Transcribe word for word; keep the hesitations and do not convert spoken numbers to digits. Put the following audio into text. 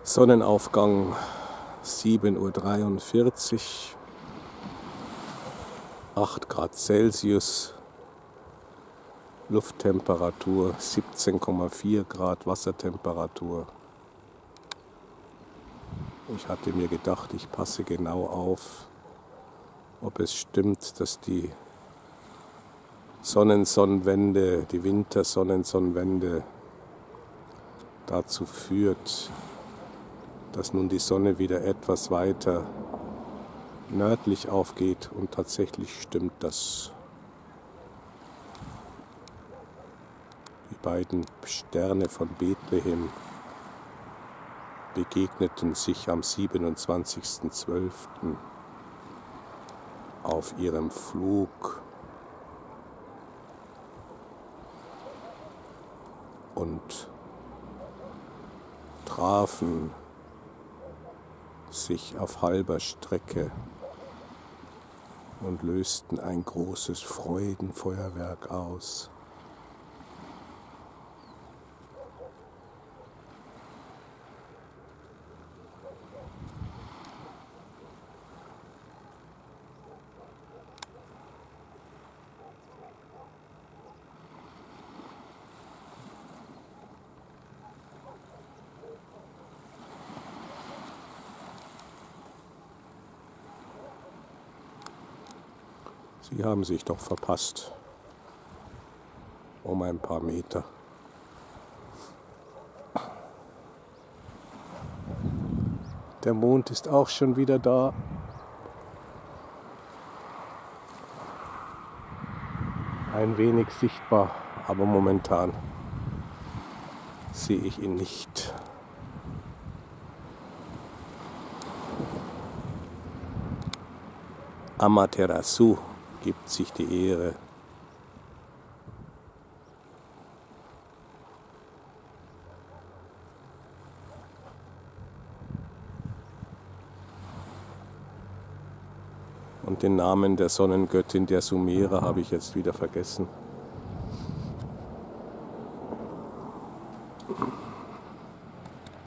Sonnenaufgang sieben Uhr dreiundvierzig, acht Grad Celsius, Lufttemperatur siebzehn Komma vier Grad, Wassertemperatur. Ich hatte mir gedacht, ich passe genau auf, ob es stimmt, dass die Sonnensonnenwende, die Wintersonnensonnenwende dazu führt, dass nun die Sonne wieder etwas weiter nördlich aufgeht, und tatsächlich stimmt das. Die beiden Sterne von Bethlehem begegneten sich am siebenundzwanzigsten zwölften auf ihrem Flug und trafen sich auf halber Strecke und lösten ein großes Freudenfeuerwerk aus. Sie haben sich doch verpasst, um ein paar Meter. Der Mond ist auch schon wieder da. Ein wenig sichtbar, aber momentan sehe ich ihn nicht. Amaterasu gibt sich die Ehre. Und den Namen der Sonnengöttin der Sumerer habe ich jetzt wieder vergessen.